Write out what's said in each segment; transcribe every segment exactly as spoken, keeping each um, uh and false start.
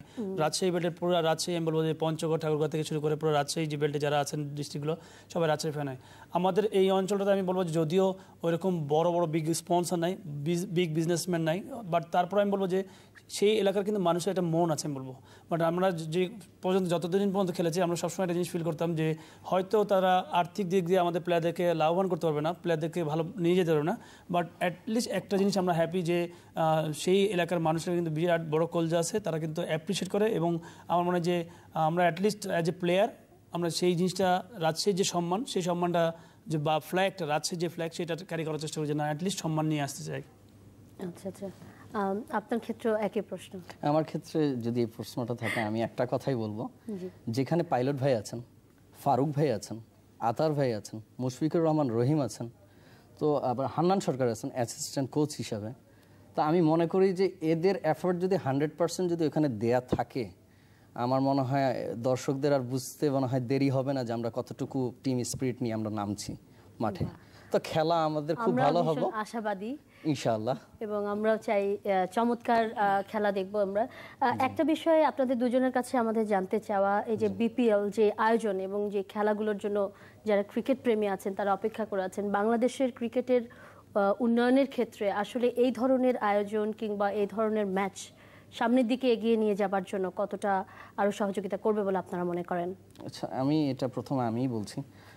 রাজশাহী বেল্টের পুরো রাজশাহী আমি বলবো যে পঞ্চগড় ঠাকুরগাঁও থেকে শুরু করে পুরো রাজশাহী যে বেল্টে যারা আছেন ডিস্ট্রিক্টগুলো সবাই রাজশাহী ফ্যান হয়। আমাদের এই অঞ্চলটাতে আমি বলবো যে যদিও ওইরকম বড় বড় বিগ স্পন্সর নাই, বিগ বিজনেসম্যান নাই, বাট তারপর আমি বলবো যে সেই এলাকার কিন্তু মানুষের একটা মন আছে আমি বলবো। বাট আমরা যে পর্যন্ত যতদিন পর্যন্ত খেলেছি আমরা সবসময় একটা জিনিস ফিল করতাম যে হয়তো তারা আর্থিক দিক দিয়ে আমাদের প্লেয়ারদেরকে লাভবান করতে পারবে না, প্লেয়ারদেরকে ভালো নিয়ে যেতে পারবে না, বাট অ্যাটলিস্ট একটা জিনিস আমরা হ্যাপি যে সেই এলাকার মানুষের কিন্তু বিরাট বড় কলজা আছে, তারা কিন্তু অ্যাপ্রিসিয়েট করে। এবং আমার মনে হয় যে আমরা অ্যাটলিস্ট অ্যাজ এ প্লেয়ার আমরা সেই জিনিসটা রাজশাহীর যে সম্মান, সেই সম্মানটা যে বা ফ্ল্যাগটা রাজশাহীর যে ফ্ল্যাগ সেটা ক্যারি করার চেষ্টা করি যে না অ্যাটলিস্ট সম্মান নিয়ে আসতে চাই। আচ্ছা আচ্ছা, আপনার ক্ষেত্রেও একই প্রশ্ন? আমার ক্ষেত্রে যদি এই প্রশ্নটা থাকে আমি একটা কথাই বলবো, যেখানে পাইলট ভাই আছেন, ফারুক ভাই আছেন, আতার ভাই আছেন, মুশফিকুর রহমান রহিম আছেন, তো আবার হান্নান সরকার আছেন অ্যাসিস্ট্যান্ট কোচ হিসাবে, তো আমি মনে করি যে এদের এফোর্ট যদি হান্ড্রেড পার্সেন্ট যদি ওখানে দেয়া থাকে, আমার মনে হয় দর্শকদের আর বুঝতে মনে হয় দেরি হবে না যে আমরা কতটুকু টিম স্পিরিট নিয়ে আমরা নামছি মাঠে। তো খেলা আমাদের খুব ভালো হবে, আশাবাদী ইনশাআল্লাহ, এবং আমরাও চাই চমৎকার খেলা দেখবো আমরা। একটা বিষয় আপনাদের দুজনের কাছে আমাদের জানতে চাওয়া, এই যে বিপিএল যে আয়োজন এবং যে খেলাগুলোর জন্য যারা ক্রিকেট প্রেমী আছেন তারা অপেক্ষা করে আছেন, বাংলাদেশের ক্রিকেটের উন্নয়নের ক্ষেত্রে আসলে এই ধরনের আয়োজন কিংবা এই ধরনের ম্যাচ সামনের দিকে এগিয়ে নিয়ে যাবার জন্য কতটা আরো সহযোগিতা করবে বলে আপনারা মনে করেন? আচ্ছা, আমি এটা প্রথমে আমিই বলছি।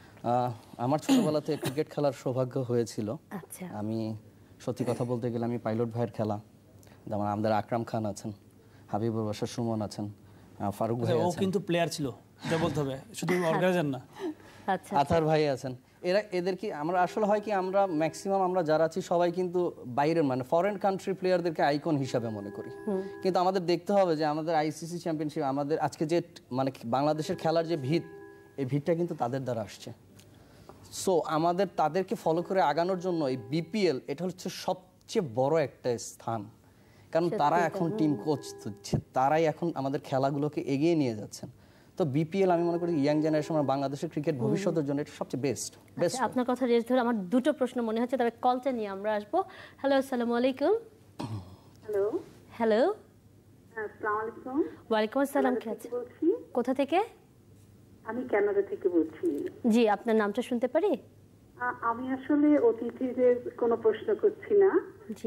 আমার ছোটবেলাতে ক্রিকেট খেলার সৌভাগ্য হয়েছিল। আচ্ছা, আমি সত্যি কথা বলতে গেলে আমি পাইলট ভাইয়ের খেলা, যেমন আমাদের আকরাম খান আছেন, হাবিবুর বাসার সুমন আছেন, ফারুক ভাই আছেন, ও কিন্তু প্লেয়ার ছিল এটা বলতে হবে, শুধু অর্গানাইজার না। আচ্ছা, আতার ভাই আছেন, এরা এদের কি আমরা আসলে হয় কি আমরা ম্যাক্সিমাম আমরা যারা আছি সবাই কিন্তু বাইরের মানে ফরেন কান্ট্রি প্লেয়ারদেরকে আইকন হিসাবে মনে করি, কিন্তু আমাদের দেখতে হবে যে আমাদের আইসিসি চ্যাম্পিয়নশিপ আমাদের আজকে যে মানে বাংলাদেশের খেলার যে ভিত, এই ভিতটা কিন্তু তাদের দ্বারা আসছে। সো আমাদের তাদেরকে ফলো করে আগানোর জন্য এই বিপিএল এটা হচ্ছে সবচেয়ে বড় একটা স্থান, কারণ তারা এখন টিম কোচ হচ্ছে, তারাই এখন আমাদের খেলাগুলোকে এগিয়ে নিয়ে যাচ্ছেন। তো বিপিএল আমি মনে করি ইয়াং জেনারেশন আর বাংলাদেশের ক্রিকেট ভবিষ্যতের জন্য এটা সবচেয়ে বেস্ট বেস্ট। আপনার কথা রেস ধরে আমার দুটো প্রশ্ন মনে হচ্ছে, তবে কলটা নিয়ে আমরা আসবো। হ্যালো, আসসালামু আলাইকুম। হ্যালো হ্যালো, আসসালামু আলাইকুম। ওয়ালাইকুম আসসালাম। কোথা থেকে? আমি কানাডা থেকে বলছি। জি, আপনার নামটা শুনতে পারি? আমি আসলে অতিথিদের কোনো প্রশ্ন করছি না। জি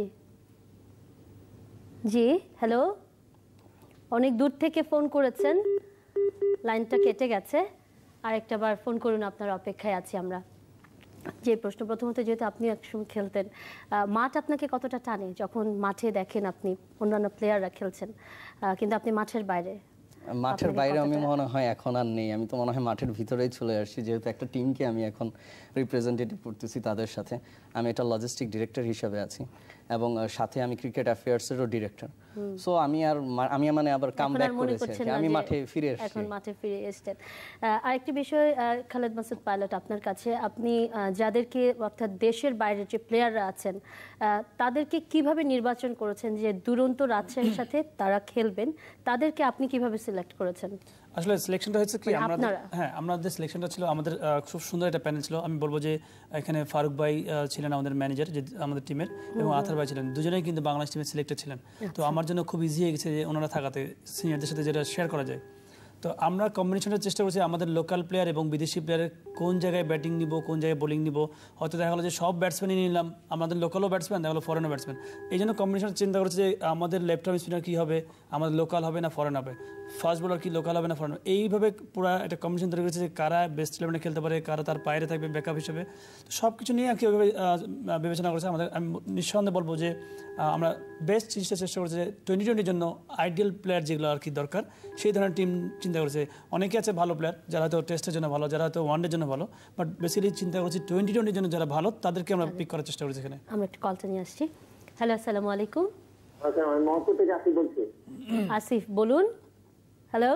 জি, হ্যালো, অনেক দূর থেকে ফোন করেছেন, লাইনটা কেটে গেছে, আরেকটা বার ফোন করুন, আপনার অপেক্ষায় আছি আমরা। যে প্রশ্ন প্রথমত, যেহেতু আপনি একসময় খেলতেন, মাঠ আপনাকে কতটা টানে যখন মাঠে দেখেন আপনি অন্যান্য প্লেয়াররা খেলছেন কিন্তু আপনি মাঠের বাইরে? মাঠের বাইরে আমি মনে হয় এখন আর নেই, আমি তো মনে হয় মাঠের ভিতরেই চলে আসছি, যেহেতু একটা টিমকে আমি এখন রিপ্রেজেন্টেটিভ করতেছি তাদের সাথে। আমি এটা লজিস্টিক ডিরেক্টর হিসেবে আছি এবং সাথে আমি ক্রিকেট অ্যাফেয়ার্সেরও ডিরেক্টর। সো আমি আর আমি মানে আবার কাম ব্যাক করেছি, আমি মাঠে ফিরে এসেছি, এখন মাঠে ফিরে এসেছেন। আরেকটি বিষয় খালেদ মাসুদ পাইলট, আপনার কাছে, আপনি যাদেরকে অর্থাৎ দেশের বাইরের যে প্লেয়াররা আছেন তাদেরকে কিভাবে নির্বাচন করেছেন যে দুরন্ত রাজশাহীর সাথে তারা খেলবেন, তাদেরকে আপনি কিভাবে সিলেক্ট করেছেন? আসলে সিলেকশনটা হয়েছে কি, আমরা হ্যাঁ আমাদের সিলেকশনটা ছিল, আমাদের খুব সুন্দর একটা প্যানেল ছিল। আমি বলবো যে এখানে ফারুক ভাই ছিলেন আমাদের ম্যানেজার যে আমাদের টিমের, এবং আথার ভাই ছিলেন, দুজনেই কিন্তু বাংলাদেশ টিমের সিলেক্টেড ছিলেন। তো আমার জন্য খুব ইজি হয়ে গেছে যে ওনারা থাকাতে সিনিয়রদের সাথে যেটা শেয়ার করা যায়। তো আমরা কম্বিনেশনের চেষ্টা করছি আমাদের লোকাল প্লেয়ার এবং বিদেশি প্লেয়ারের কোন জায়গায় ব্যাটিং নিব, কোন জায়গায় বোলিং নিব। হয়তো দেখা গেলো যে সব ব্যাটসম্যানই নিলাম, আমাদের লোকালও ব্যাটসম্যান, দেখা গেলো ফরেনও ব্যাটসম্যান। এই জন্য কম্বিনেশন চিন্তা করছে যে আমাদের লেফট আর্ম স্পিনার কী হবে, আমাদের লোকাল হবে না ফরেন হবে, ফাস্ট বোলার কি লোকাল হবে না ফরেন, এইভাবে পুরো একটা কম্বিনেশন তৈরি করেছে যে কারা বেস্ট ইলেভেনে খেলতে পারে, কারা তার বাইরে থাকবে ব্যাকআপ হিসেবে। তো সব কিছু নিয়ে আর কি ওইভাবে বিবেচনা করেছে আমাদের। আমি নিঃসন্দেহে বলবো যে আমরা বেস্ট জিনিসটা চেষ্টা করছি যে টোয়েন্টি টোয়েন্টির জন্য আইডিয়াল প্লেয়ার যেগুলো আর কি দরকার সেই ধরনের টিম চিন্তা করেছে। অনেকে আছে ভালো প্লেয়ার যারা হয়তো টেস্টের জন্য ভালো, যারা হয়তো ওয়ানডের জন্য ভালো, বাট বেসিক্যালি চিন্তা করছি টোয়েন্টি টোয়েন্টির জন্য যারা ভালো তাদেরকে আমরা পিক করার চেষ্টা করছি এখানে। আমরা একটা কলটা নিয়ে আসছি। হ্যালো, আসসালামু আলাইকুম। আমি মহকুদ থেকে আসিফ বলছি। আসিফ বলুন। হ্যালো,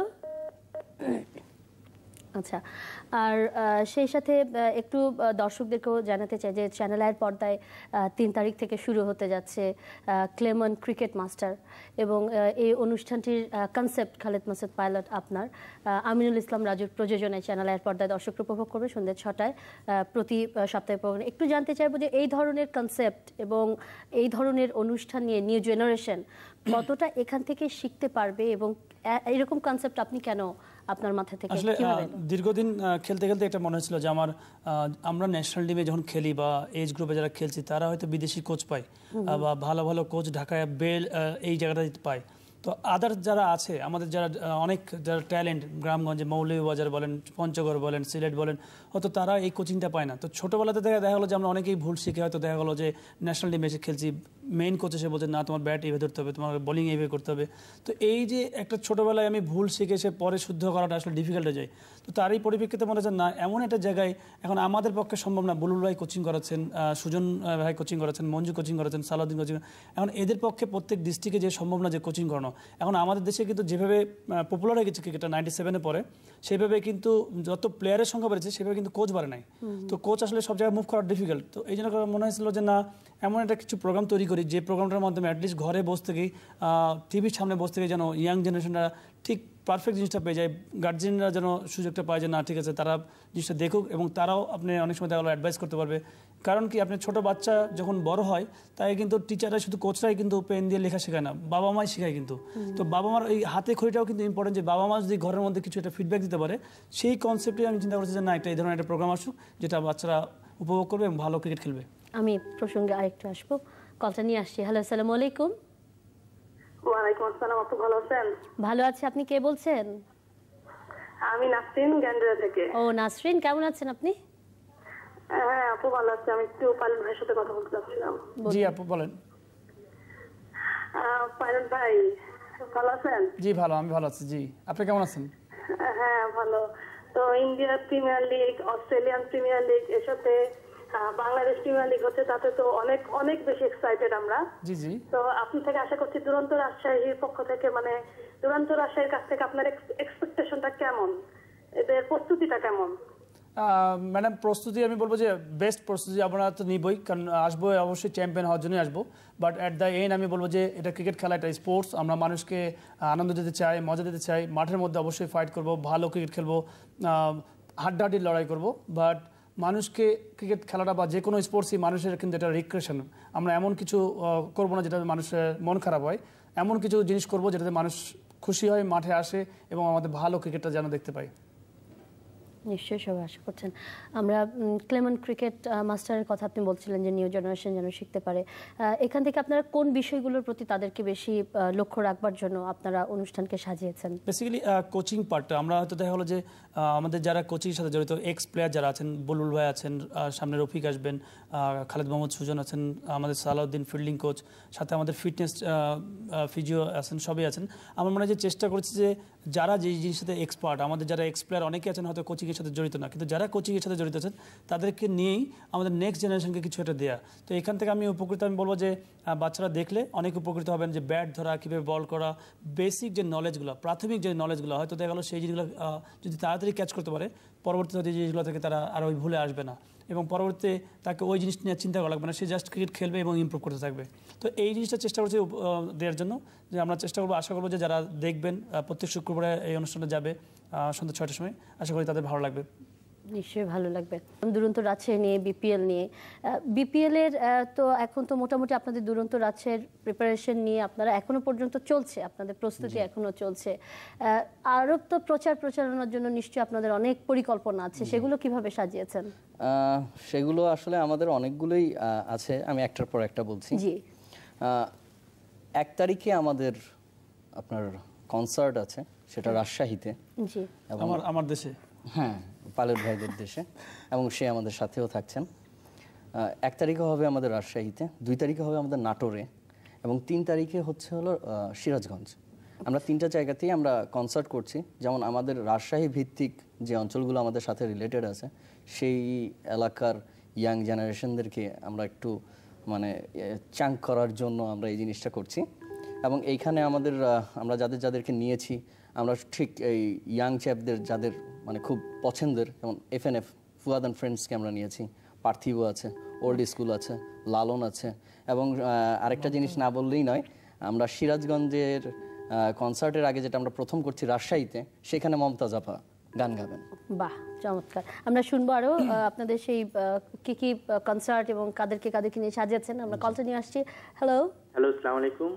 আচ্ছা, আর সেই সাথে একটু দর্শকদেরকেও জানাতে চাই যে চ্যানেল আইয়ের পর্দায় তিন তারিখ থেকে শুরু হতে যাচ্ছে ক্লেমন ক্রিকেট মাস্টার, এবং এই অনুষ্ঠানটির কনসেপ্ট খালেদ মাসুদ পাইলট আপনার, আমিনুল ইসলাম রাজুর প্রযোজনায় চ্যানেল আইয়ের পর্দায় দর্শকরা উপভোগ করবে সন্ধ্যে ছটায় প্রতি সপ্তাহে প্রোগ্রাম। একটু জানতে চাইবো যে এই ধরনের কনসেপ্ট এবং এই ধরনের অনুষ্ঠান নিয়ে নিউ জেনারেশন কতটা এখান থেকে শিখতে পারবে এবং এরকম কনসেপ্ট আপনি কেন আপনার মাথা থেকে আসলে দীর্ঘদিন খেলতে খেলতে একটা মনে হচ্ছিল যে আমার আমরা ন্যাশনাল টিমে যখন খেলি বা এজ গ্রুপে যারা খেলছি তারা হয়তো বিদেশি কোচ পায় বা ভালো ভালো কোচ ঢাকায় বেল এই জায়গাটা পায়। তো আদার যারা আছে আমাদের যারা অনেক যারা ট্যালেন্ট গ্রামগঞ্জে মৌলভীবাজার বলেন, পঞ্চগড় বলেন, সিলেট বলেন, হয়তো তারা এই কোচিংটা পায় না। তো ছোটোবেলাতে দেখা দেখা গেলো যে আমরা অনেকেই ভুল শিখে হয়তো দেখা গেলো যে ন্যাশনাল টিমে এসে খেলছি, মেইন কোচ এসে বলছে না তোমার ব্যাট এইভাবে ধরতে হবে, তোমার বোলিং এইভাবে করতে হবে। তো এই যে একটা ছোটোবেলায় আমি ভুল শিখে এসে পরে শুদ্ধ করাটা আসলে ডিফিকাল্ট হয়ে যায়। তো তারই পরিপ্রেক্ষিতে মনে হচ্ছে না এমন একটা জায়গায় এখন আমাদের পক্ষে সম্ভব না। বুলুল ভাই কোচিং করাচ্ছেন, সুজন ভাই কোচিং করাচ্ছেন, মঞ্জু কোচিং করাচ্ছেন, সালাউদ্দিন কোচিং, এখন এদের পক্ষে প্রত্যেক ডিস্ট্রিক্টে যে সম্ভব না যে কোচিং করানো। এখন আমাদের দেশে কিন্তু যেভাবে পপুলার হয়ে গেছে ক্রিকেটটা নাইনটি সেভেনে পরে, সেভাবে কিন্তু যত প্লেয়ারের সংখ্যা বেড়েছে সেভাবে কিন্তু কোচ বাড়ে নাই। তো কোচ আসলে সব জায়গায় মুভ করা ডিফিকাল্ট। তো এই জন্য মনে হয়েছিল যে না এমন একটা কিছু প্রোগ্রাম তৈরি করি যে প্রোগ্রামটার মাধ্যমে অ্যাটলিস্ট ঘরে বসে থেকেই টিভির সামনে বসে থেকে যেন ইয়াং জেনারেশনরা ঠিক পারফেক্ট জিনিসটা পেয়ে যায়, গার্জিয়ানরা যেন সুযোগটা পায় যে না ঠিক আছে তারা জিনিসটা দেখুক এবং তারাও আপনি অনেক সময় দেখা গেলো অ্যাডভাইস করতে পারবে। কারণ কি আপনি ছোটো বাচ্চা যখন বড় হয় তাই কিন্তু টিচাররা শুধু কোচরাই কিন্তু পেন দিয়ে লেখা শেখায় না, বাবা মাই শেখায় কিন্তু। তো বাবা মার এই হাতে খড়িটাও কিন্তু ইম্পর্টেন্ট যে বাবা মা যদি ঘরের মধ্যে কিছু একটা ফিডব্যাক দিতে পারে, সেই কনসেপ্টে আমি চিন্তা করছি যে না একটা এই ধরনের একটা প্রোগ্রাম আসুক যেটা বাচ্চারা উপভোগ করবে এবং ভালো ক্রিকেট খেলবে। আমি প্রসঙ্গে আরেকটু আসবো, কলটা নিয়ে আসছি। হ্যালো, আসসালামু আলাইকুম। ওয়ালাইকুম আসসালাম, আপু ভালো আছেন? ভালো আছি, আপনি কে বলছেন? আমি নাসরিন, গ্যান্ডারিয়া থেকে। ও নাসরিন, কেমন আছেন আপনি? হ্যাঁ আপু ভালো আছি। আমি একটু পাইলট ভাইয়ের সাথে কথা বলতে চাচ্ছিলাম। জি আপু বলেন। পাইলট ভাই ভালো আছেন? জি ভালো, আমি ভালো আছি। জি আপনি কেমন আছেন? হ্যাঁ ভালো। তো ইন্ডিয়ার premier league, Australian premier league, এর সাথে বাংলাদেশ প্রিমিয়ার লিগ হচ্ছে, তাতে তো অনেক অনেক বেশি এক্সাইটেড আমরা। জি জি। তো আপনি থেকে আশা করছি দুরন্ত রাজশাহীর পক্ষ থেকে, মানে দুরন্ত রাজশাহীর কাছ থেকে আপনার এক্সপেকটেশনটা কেমন, এদের প্রস্তুতিটা কেমন? ম্যাডাম প্রস্তুতি আমি বলবো যে বেস্ট প্রস্তুতি আমরা তো নিবই, কারণ আসবো অবশ্যই চ্যাম্পিয়ন হওয়ার জন্যই আসবো। বাট অ্যাট দ্য এন্ড আমি বলবো যে এটা ক্রিকেট খেলা, একটা স্পোর্টস, আমরা মানুষকে আনন্দ দিতে চাই, মজা দিতে চাই। মাঠের মধ্যে অবশ্যই ফাইট করবো, ভালো ক্রিকেট খেলবো, হাড্ডাহাড্ডির লড়াই করবো। বাট মানুষকে ক্রিকেট খেলাটা বা যে কোনো স্পোর্টসই মানুষের কিন্তু এটা রিক্রিয়েশন। আমরা এমন কিছু করবো না যেটাতে মানুষের মন খারাপ হয়, এমন কিছু জিনিস করবো যেটাতে মানুষ খুশি হয়, মাঠে আসে এবং আমাদের ভালো ক্রিকেটটা যেন দেখতে পাই। নিশ্চয়ই সবাই আশা করছেন। আমরা ক্লেমেন্ট ক্রিকেট মাস্টারের কথা আপনি বলছিলেন যে নিউ জেনারেশন যেন শিখতে পারে, এখান থেকে আপনারা কোন বিষয়গুলোর প্রতি তাদেরকে বেশি লক্ষ্য রাখবার জন্য আপনারা অনুষ্ঠানকে সাজিয়েছেন? বেসিক্যালি কোচিং পার্টটা আমরা হয়তো দেখা হলো যে আমাদের যারা কোচিংয়ের সাথে জড়িত এক্স প্লেয়ার যারা আছেন, বুলবুল ভাই আছেন, সামনে রফিক আসবেন, খালেদ মোহাম্মদ সুজন আছেন, আমাদের সালাউদ্দিন ফিল্ডিং কোচ, সাথে আমাদের ফিটনেস ফিজিও আছেন, সবই আছেন। আমার মনে হয় যে চেষ্টা করছি যে যারা যে জিনিসের সাথে এক্সপার্ট, আমাদের যারা এক্স প্লেয়ার অনেকে আছেন হয়তো কোচিংয়ের সাথে জড়িত না, কিন্তু যারা কোচিংয়ের সাথে জড়িত আছেন তাদেরকে নিয়েই আমাদের নেক্সট জেনারেশনকে কিছু একটা দেওয়া। তো এখান থেকে আমি উপকৃত, আমি বলবো যে বাচ্চারা দেখলে অনেক উপকৃত হবেন, যে ব্যাট ধরা, কীভাবে বল করা, বেসিক যে নলেজগুলো, প্রাথমিক যে নলেজগুলো হয়তো দেখা গেলো সেই জিনিসগুলো যদি তাড়াতাড়ি ক্যাচ করতে পারে, পরবর্তীতে হয়তো এই জিনিসগুলো থেকে তারা আর ওই ভুলে আসবে না এবং পরবর্তীতে তাকে ওই জিনিস নিয়ে চিন্তা করা লাগবে না, সে জাস্ট ক্রিকেট খেলবে এবং ইমপ্রুভ করতে থাকবে। তো এই জিনিসটা চেষ্টা করছি দেওয়ার জন্য, যে আমরা চেষ্টা করবো, আশা করবো যে যারা দেখবেন প্রত্যেক শুক্রবারে এই অনুষ্ঠানটা যাবে সন্ধ্যা ছয়টার সময়, আশা করি তাদের ভালো লাগবে। নিশ্চয়ই ভালো লাগবে। দুরন্ত রাজশাহী নিয়ে, বিপিএল নিয়ে, বিপিএল এর তো এখন তো মোটামুটি আপনাদের দুরন্ত রাজশাহীর প্রিপারেশন নিয়ে আপনারা এখনো পর্যন্ত চলছে, আপনাদের প্রস্তুতি এখনো চলছে। আরও তো প্রচার প্রচারণার জন্য নিশ্চয়ই আপনাদের অনেক পরিকল্পনা আছে, সেগুলো কিভাবে সাজিয়েছেন? সেগুলো আসলে আমাদের অনেকগুলোই আছে, আমি একটার পর একটা বলছি। জি। এক তারিখে আমাদের আপনার কনসার্ট আছে, সেটা রাজশাহীতে। জি। আমার আমার দেশে, হ্যাঁ পাইলট ভাইদের দেশে, এবং সে আমাদের সাথেও থাকছেন। এক তারিখে হবে আমাদের রাজশাহীতে, দুই তারিখে হবে আমাদের নাটোরে, এবং তিন তারিখে হচ্ছে হলো সিরাজগঞ্জ। আমরা তিনটা জায়গাতেই আমরা কনসার্ট করছি। যেমন আমাদের রাজশাহী ভিত্তিক যে অঞ্চলগুলো আমাদের সাথে রিলেটেড আছে, সেই এলাকার ইয়াং জেনারেশনদেরকে আমরা একটু মানে চাঙ্ক করার জন্য আমরা এই জিনিসটা করছি। এবং এইখানে আমাদের আমরা যাদের যাদেরকে নিয়েছি, আমরা ঠিক এই ইয়াং চ্যাপদের যাদের মানে খুব পছন্দের, যেমন F N F Fuad and ফ্রেন্ডসকে আমরা নিয়েছি, পার্থিব আছে, ওল্ড স্কুল আছে, লালন আছে, এবং আরেকটা জিনিস না বললেই নয়, আমরা সিরাজগঞ্জের কনসার্টের আগে যেটা আমরা প্রথম করছি রাজশাহীতে, সেখানে মমতাজ আপা গান গাবেন। বাহ, চমৎকার। আমরা শুনবো আরো আপনাদের সেই কি কি কনসার্ট এবং কাদেরকে কাদেরকে নিয়ে সাজিয়েছেন। আমরা কলটা নিয়ে আসছি। হ্যালো। হ্যালো, আসসালামু আলাইকুম।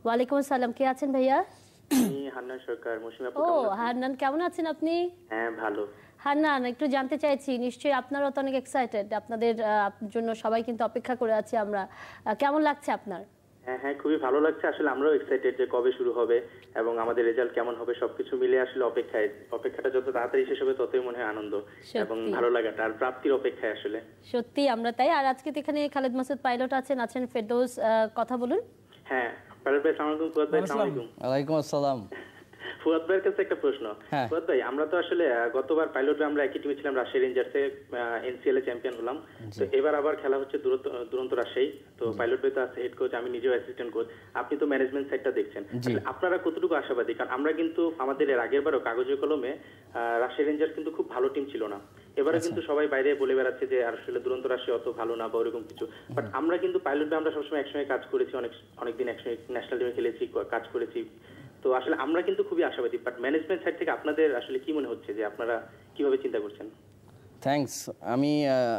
ওয়ালাইকুম আসসালাম, কে আছেন ভাইয়া? আমি হান্নান সরকার। মৌসুমী আপু ও কেমন আছেন? হান্নান, কেমন আছেন আপনি? হ্যাঁ ভালো। হান্নান, একটু জানতে চাইছি, নিশ্চয়ই আপনারাও তো অনেক এক্সাইটেড, আপনাদের জন্য সবাই কিন্তু অপেক্ষা করে আছি আমরা, কেমন লাগছে আপনার? হ্যাঁ হ্যাঁ খুবই ভালো লাগছে, আসলে আমরাও এক্সাইটেড যে কবে শুরু হবে এবং আমাদের রেজাল্ট কেমন হবে, সবকিছু মিলে আসলে অপেক্ষায়, অপেক্ষাটা যত তাড়াতাড়ি শেষ হবে ততই মনে হয় আনন্দ এবং ভালো লাগাটা আর প্রাপ্তির অপেক্ষায় আসলে। সত্যি আমরা তাই। আর আজকে তো এখানে খালেদ মাসুদ পাইলট আছেন, আছেন ফেরদৌস, কথা বলুন। হ্যাঁ পাইলট ভাই আসসালামু আলাইকুম। ফুয়াদ ভাই আসসালামু আলাইকুম। ওয়ালাইকুম আসসালাম। ফুয়াদ ভাইয়ের কাছে একটা প্রশ্ন। ফুয়াদ ভাই, আমরা তো আসলে গতবার পাইলটরা আমরা একই টিমে ছিলাম, রাজশাহী রেঞ্জার্সে এনসিএল এ চ্যাম্পিয়ন হলাম। তো এবার আবার খেলা হচ্ছে দুরন্ত রাজশাহী। তো পাইলট ভাই তো আছে হেড কোচ, আমি নিজেও অ্যাসিস্ট্যান্ট কোচ, আপনি তো ম্যানেজমেন্ট সাইডটা দেখছেন, আপনারা কতটুকু আশাবাদী? কারণ আমরা কিন্তু আমাদের এর আগের বারও কাগজে কলমে রাজশাহী রেঞ্জার্স কিন্তু খুব ভালো টিম ছিল না, এবারে কিন্তু সবাই বাইরে বলে বেড়াচ্ছে যে আসলে দুরন্ত রাজশাহী অত ভালো না বা ওরকম কিছু, বাট আমরা কিন্তু পাইলট ভাই আমরা সবসময় একসঙ্গে কাজ করেছি, অনেক অনেকদিন একসঙ্গে ন্যাশনাল টিমে খেলেছি, কাজ করেছি, তো আসলে আমরা কিন্তু খুবই আশাবাদী। বাট ম্যানেজমেন্ট সাইড থেকে আপনাদের আসলে কি মনে হচ্ছে যে আপনারা কিভাবে চিন্তা করছেন? থ্যাঙ্কস। আমি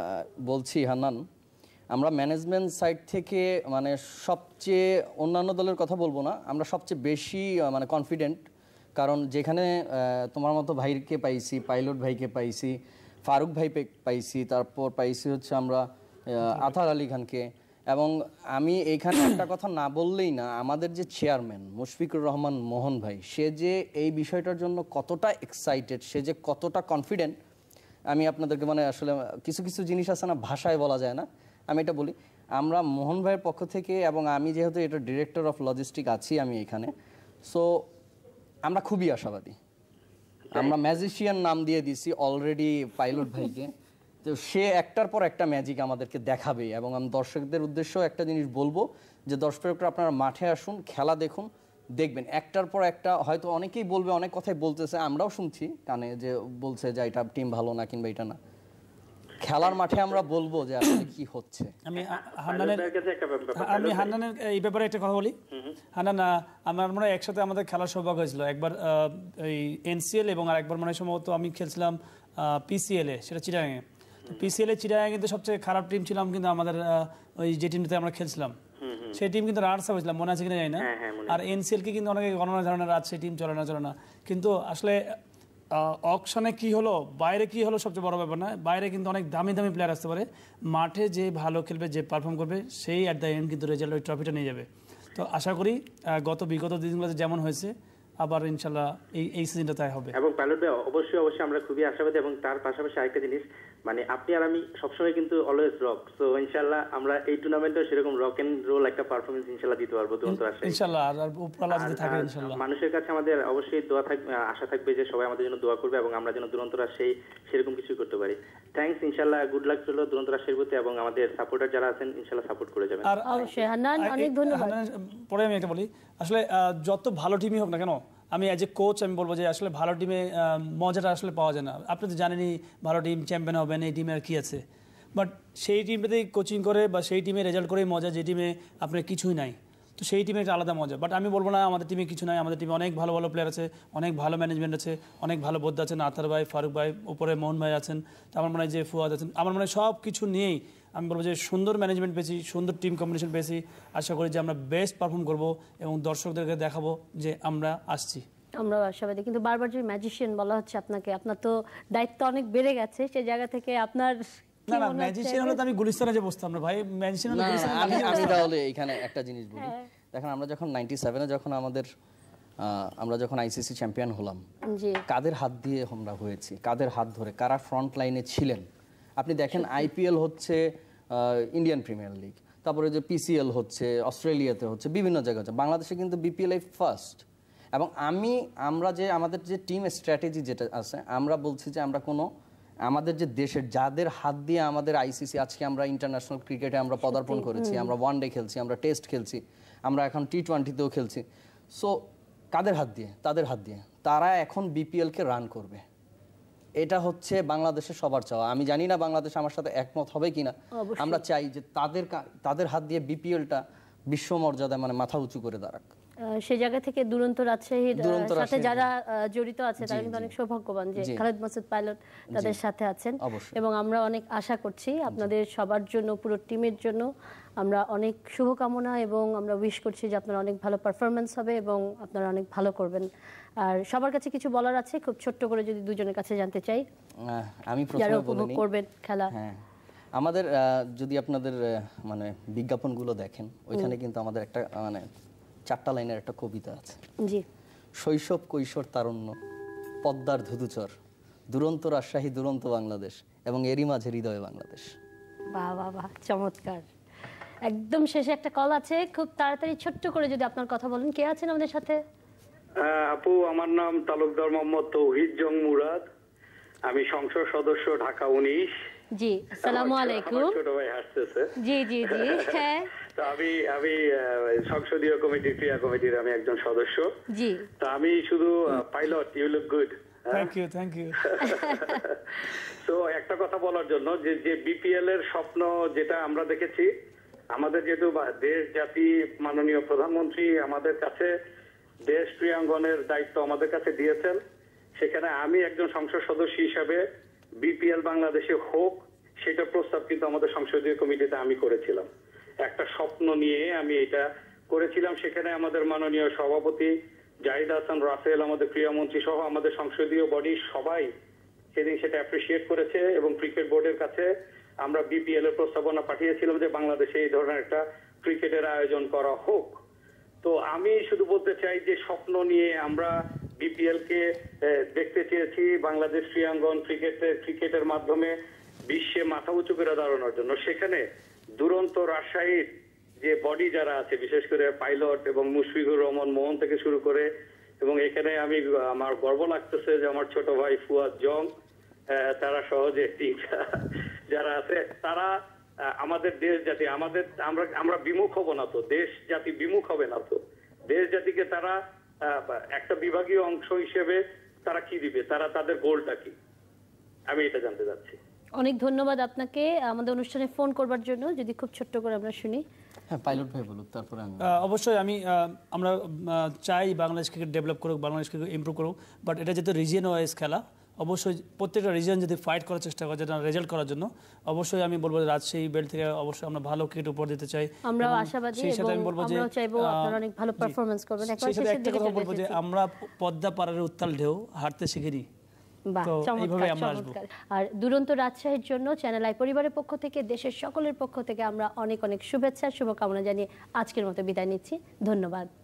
বলছি হান্নান, আমরা ম্যানেজমেন্ট সাইড থেকে মানে সবচেয়ে, অন্যান্য দলের কথা বলবো না, আমরা সবচেয়ে বেশি মানে কনফিডেন্ট, কারণ যেখানে তোমার মতো ভাইকে পাইছি, পাইলট ভাইকে পাইছি, ফারুক ভাই পাইছি, তারপর পাইছি হচ্ছে আমরা আতার আলী খানকে, এবং আমি এইখানে একটা কথা না বললেই না, আমাদের যে চেয়ারম্যান মুশফিকুর রহমান মোহন ভাই, সে যে এই বিষয়টার জন্য কতটা এক্সাইটেড, সে যে কতটা কনফিডেন্ট, আমি আপনাদেরকে মানে আসলে কিছু কিছু জিনিস আছে না, ভাষায় বলা যায় না, আমি এটা বলি। আমরা মোহন ভাইয়ের পক্ষ থেকে, এবং আমি যেহেতু এটা ডিরেক্টর অফ লজিস্টিক আছি আমি এখানে, সো আমরা খুবই আশাবাদী। আমরা ম্যাজিশিয়ান নাম দিয়ে দিছি অলরেডি পাইলট ভাইকে, তো সে একটার পর একটা ম্যাজিক আমাদেরকে দেখাবে। এবং আমি দর্শকদের উদ্দেশ্যেও একটা জিনিস বলবো যে দর্শকরা আপনারা মাঠে আসুন, খেলা দেখুন, দেখবেন একটার পর একটা, হয়তো অনেকেই বলবে, অনেক কথাই বলতেছে, আমরাও শুনছি কানে যে বলছে যে এটা টিম ভালো না কিংবা এটা না, খেলার মাঠে আমরা বলবো যে আসলে কি হচ্ছে। আমি হান্নানের আমি হান্নানের এই ব্যাপারে একটা কথা বলি। হান্নান, আমার মনে হয় একসাথে আমাদের খেলার সৌভাগ্য হয়েছিল, একবার এই এনসিএল এবং আর একবার মনে হয় সম্ভবত আমি খেলছিলাম পিসিএল এ, সেটা চিটাগাঙে। পিসিএল এ চিটাগাঙে কিন্তু সবচেয়ে খারাপ টিম ছিলাম, কিন্তু আমাদের ওই যে টিমটাতে আমরা খেলছিলাম সেই টিম কিন্তু রানার্স আপ হয়েছিলাম, মনে আছে কিনা জানি না। আর এনসিএল কে কিন্তু অনেকে গণনা ধারণা রাখছে টিম চলে না চলে না, কিন্তু আসলে অকশনে কি হলো, বাইরে কি হলো সবচেয়ে বড় ব্যাপার না, বাইরে কিন্তু অনেক দামি দামি প্লেয়ার আসতে পারে, মাঠে যে ভালো খেলবে, যে পারফর্ম করবে, সেই অ্যাট দ্য এন্ড কিন্তু রেজাল্ট ওই ট্রফিটা নিয়ে যাবে। তো আশা করি গত বিগত দিনগুলোতে যেমন হয়েছে আবার ইনশাল্লাহ এই এই সিজনটা তাই হবে। এবং পাইলট ভাই অবশ্যই অবশ্যই আমরা খুবই আশাবাদী, এবং তার পাশাপাশি আরেকটা জিনিস, মানে আপনি আর আমি সবসময় কিন্তু অলওয়েজ রক, সো ইনশাআল্লাহ আমরা এই টুর্নামেন্টেও সেরকম রক এন্ড রোল একটা পারফরম্যান্স ইনশাআল্লাহ দিতে পারবো দুরন্ত রাজশাহী ইনশাআল্লাহ। আর উপরওয়ালা যদি থাকে ইনশাআল্লাহ, মানুষের কাছে আমাদের অবশ্যই দোয়া থাকবে, আশা থাকবে যে সবাই আমাদের জন্য দোয়া করবে এবং আমরা যেন দুরন্ত রাজশাহী সেরকম কিছু করতে পারি। থ্যাঙ্কস, ইনশাআল্লাহ গুড লাক চলো দুরন্ত রাজশাহীর প্রতি, এবং আমাদের সাপোর্টার যারা আছেন ইনশাআল্লাহ সাপোর্ট করে যাবেন। আর অবশ্যই হান্নান, অনেক ধন্যবাদ। পরে আমি একটা বলি, আসলে যত ভালো টিমই হোক না কেন, আমি অ্যাজ এ কোচ আমি বলবো যে আসলে ভালো টিমে মজাটা আসলে পাওয়া যায় না। আপনি তো জানেনই ভালো টিম চ্যাম্পিয়ন হবেন, এই টিমে আর কি আছে, বাট সেই টিমটাতেই কোচিং করে বা সেই টিমে রেজাল্ট করেই মজা, যে টিমে আপনার কিছুই নাই, তো সেই টিমে একটা আলাদা মজা। বাট আমি বলবো না আমাদের টিমে কিছু নাই, আমাদের টিমে অনেক ভালো ভালো প্লেয়ার আছে, অনেক ভালো ম্যানেজমেন্ট আছে, অনেক ভালো বোদ্ধ আছেন, আতার ভাই, ফারুক ভাই, উপরে মোহন ভাই আছেন, তো আমার মনে হয় যে ফুয়াদ আছেন, আমার মনে হয় সব কিছু নিয়েই আমি বলবো যে সুন্দর ম্যানেজমেন্ট পেয়েছি, সুন্দর টিম কম্বিনেশন পেয়েছি। আশা করি যে আমরা বেস্ট পারফর্ম করবো এবং দর্শকদেরকে দেখাবো যে আমরা আসছি। আমরা আশাবাদী, কিন্তু বারবার যে ম্যাজিশিয়ান বলা হচ্ছে আপনাকে, আপনার তো দায়িত্ব অনেক বেড়ে গেছে, সেই জায়গা থেকে আপনার না না ম্যাজিশিয়ান হলে তো আমি গুলিস্তানে যে বসতাম না ভাই, ম্যাজিশিয়ান হলে গুলিস্তানে। আমি আমি তাহলে এখানে একটা জিনিস বলি, দেখেন আমরা যখন নাইনটি সেভেনে যখন আমাদের আমরা যখন আইসিসি চ্যাম্পিয়ন হলাম, কাদের হাত দিয়ে আমরা হয়েছি, কাদের হাত ধরে, কারা ফ্রন্ট লাইনে ছিলেন। আপনি দেখেন আইপিএল হচ্ছে, ইন্ডিয়ান প্রিমিয়ার লিগ, তারপরে যে পিসিএল হচ্ছে, অস্ট্রেলিয়াতে হচ্ছে, বিভিন্ন জায়গায় হচ্ছে, বাংলাদেশে কিন্তু বিপিএল এই ফার্স্ট। এবং আমি আমরা যে আমাদের যে টিম স্ট্র্যাটেজি যেটা আছে, আমরা বলছি যে আমরা কোনো আমাদের যে দেশের যাদের হাত দিয়ে আমাদের আইসিসি আজকে আমরা ইন্টারন্যাশনাল ক্রিকেটে আমরা পদার্পণ করেছি, আমরা ওয়ান ডে খেলছি, আমরা টেস্ট খেলছি, আমরা এখন টি টোয়েন্টিতেও খেলছি, সো কাদের হাত দিয়ে? তাদের হাত দিয়ে। তারা এখন বিপিএলকে রান করবে, এটা হচ্ছে বাংলাদেশের সবার চাওয়া। আমি জানি না বাংলাদেশ আমার সাথে একমত হবে কিনা, আমরা চাই যে তাদের তাদের হাত দিয়ে বিপিএলটা বিশ্ব মর্যাদায় মানে মাথা উঁচু করে দাঁড়াক। সেই জায়গা থেকে দুরন্ত রাজশাহীর সাথে যারা জড়িত আছে তারা কিন্তু অনেক সৌভাগ্যবান যে খালেদ মাসুদ পাইলট তাদের সাথে আছেন, এবং আমরা অনেক আশা করছি আপনাদের সবার জন্য, পুরো টিমের জন্য আমরা অনেক শুভকামনা এবং আমরা উইশ করছি যে আপনার অনেক ভালো পারফরমেন্স হবে এবং আপনারা অনেক ভালো করবেন। আর সবার কাছে কিছু বলার আছে, খুব ছোট্ট করে যদি দুজনের কাছে জানতে চাই। আমি প্রথমে বলে নিই, করবেন খেলা, হ্যাঁ আমাদের যদি আপনাদের মানে বিজ্ঞাপনগুলো দেখেন, ওইখানে কিন্তু আমাদের একটা মানে চারটা লাইনের একটা কবিতা আছে। জি। শৈশব কৈশোর তারুণ্য, পদ্মার ধুধুচর, দুরন্ত রাজশাহী দুরন্ত বাংলাদেশ এবং এরই মাঝে হৃদয় বাংলাদেশ। বাহ বাহ বাহ, চমৎকার। একদম শেষে একটা কল আছে, খুব তাড়াতাড়ি ছোট্ট করে যদি আপনার কথা বলেন। কে আছেন আমাদের সাথে? আপু, আমার নাম তালুকদার মোহাম্মদ তৌহিদ জং মুরাদ, আমি সংসদ সদস্য ঢাকা উনিশ। জি, আসসালামু আলাইকুম। ছোট ভাই হাসতেছে। জি জি জি, হ্যাঁ। তো আমি আমি সংসদীয় কমিটির ক্রিয়া কমিটির আমি একজন সদস্য। জি। তো আমি শুধু pilot, you look good. Thank you thank you. তো একটা কথা বলার জন্য, যে যে বিপিএল এর স্বপ্ন যেটা আমরা দেখেছি, আমাদের যেহেতু দেশ জাতি মাননীয় প্রধানমন্ত্রী আমাদের কাছে দেশ ক্রীড়াঙ্গনের দায়িত্ব আমাদের কাছে দিয়েছেন, সেখানে আমি একজন সংসদ সদস্য হিসাবে বিপিএল বাংলাদেশে হোক সেটা প্রস্তাব কিন্তু আমাদের সংসদীয় কমিটিতে আমি করেছিলাম। একটা স্বপ্ন নিয়ে আমি এটা করেছিলাম। সেখানে আমাদের মাননীয় সভাপতি জাহিদ হাসান রাসেল, আমাদের ক্রীড়ামন্ত্রী সহ আমাদের সংসদীয় বডি সবাই সেদিন সেটা অ্যাপ্রিসিয়েট করেছে এবং ক্রিকেট বোর্ডের কাছে আমরা বিপিএল এর প্রস্তাবনা পাঠিয়েছিলাম যে বাংলাদেশে এই ধরনের একটা ক্রিকেটের আয়োজন করা হোক। তো আমি শুধু বলতে চাই যে স্বপ্ন নিয়ে আমরা বিপিএল কে দেখতে চেয়েছি বাংলাদেশ ক্রীড়াঙ্গন ক্রিকেটের ক্রিকেটের মাধ্যমে বিশ্বে মাথা উঁচু করে দাঁড়ানোর জন্য। সেখানে দুরন্ত রাজশাহীর যে বডি যারা আছে, বিশেষ করে পাইলট এবং মুশফিকুর রহমান মোহন থেকে শুরু করে, এবং এখানে আমি আমার গর্ব লাগতেছে যে আমার ছোট ভাই ফুয়াদ জং, তারা সহজে টিমটা যারা আছে তারা আমাদের দেশ জাতি আমাদের আমরা আমরা বিমুখ হব না তো, দেশ জাতি বিমুখ হবে না তো, দেশ জাতিকে তারা একটা বিভাগীয় অংশ হিসেবে তারা কি দিবে, তারা তাদের গোলটা কি, আমি এটা জানতে চাচ্ছি। অনেক ধন্যবাদ আপনাকে আমাদের অনুষ্ঠানে ফোন করবার জন্য। যদি খুব ছোট্ট করে আমরা শুনি। হ্যাঁ, পাইলট ভাই বলুন, তারপরে আমি। অবশ্যই আমি আমরা চাই বাংলাদেশ ক্রিকেট ডেভেলপ করুক, বাংলাদেশ ক্রিকেট ইমপ্রুভ করুক, বাট এটা যেহেতু রিজিয়ন ওয়াইজ খেলা, অবশ্যই প্রত্যেকটা রিজিয়ন যদি ফাইট করার চেষ্টা করে যেটা রেজাল্ট করার জন্য, অবশ্যই আমি বলবো রাজশাহী বেল্ট থেকে অবশ্যই আমরা ভালো ক্রিকেট উপহার দিতে চাই। আমরা আশাবাদী এবং আমরাও চাইবো আপনারা অনেক ভালো পারফরম্যান্স করবেন। একবার শেষের দিকে কথা বলবো যে আমরা পদ্মা পাড়ের উত্তাল ঢেউ হারতে শিখিনি। আর দুরন্ত রাজশাহীর জন্য চ্যানেল আই পরিবারের পক্ষ থেকে, দেশের সকলের পক্ষ থেকে আমরা অনেক অনেক শুভেচ্ছা শুভকামনা জানিয়ে আজকের মতো বিদায় নিচ্ছি। ধন্যবাদ।